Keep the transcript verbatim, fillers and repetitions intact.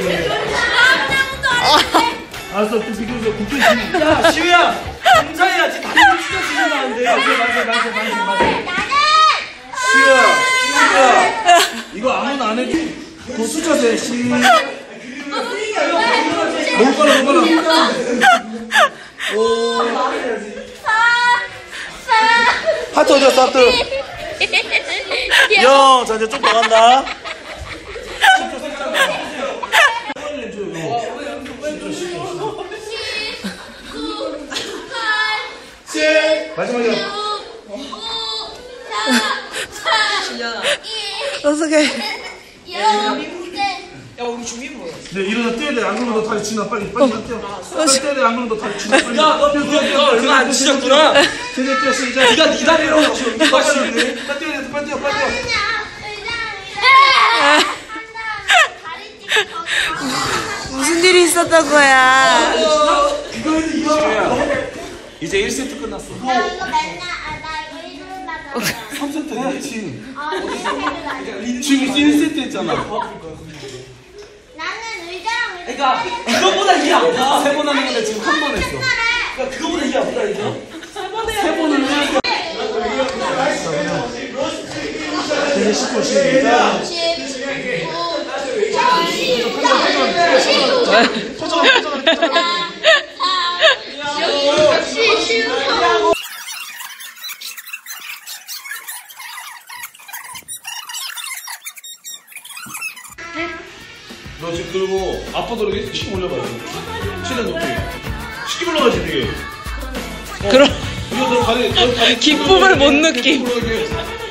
알았어, 좀 비켜줘. 국회 야, 시우야, 감사해야지. 다리를 진짜 지진다는데. 맞아, 맞아, 맞아, 맞아, 맞아. 시우야, 시우야. 이거 아무나 안 해도 그 숫자 돼. 시. 뭘 빨라, 뭘 빨라. 오. 하트 어디야, 하트? 영, 자, 이제 좀 더 간다. 마지막이야. 어떡해. 야, 우리 주민 뭐야? 네, 일어나 뛰어야 돼. 안 그러면 너 다리 지나. 빨리, 빨리 뛰어. 빨리 뛰어야 돼. 안 그러면 너 다리 지나. 빨리. 야, 너 뛰어, 뛰어, 뛰어. 얼마 안 지졌구나. 제대로 뛰어, 시작. 네가 네 다리로 누가 쉬는데? 빨리 뛰어야 돼. 빨리 뛰어, 빨리 뛰어. 무슨 일이 있었던 거야? 이제 일 세트 끝났어. 나 이거 맨날 아, 나 이거 일요일 날 삼 세트 해야지. 아, 나는 지금 일 세트 했잖아. 의자랑 그러니까 그거보다 이게 안 가. 세 번 하는 건데 지금 한 번 했어. 그러니까 그거보다 이게 안 가, 이거. 세 번을 해야 돼. 이제 십 분 쉬니까. 표정, 표정, 표정. 너 지금 그리고 아빠도 이렇게 씩 올려봐요. 최대한 높게. 씩 올라가지 되게. 어. 그럼 이거 너 다리, 너 다리 기쁨을 못 느끼. 이렇게.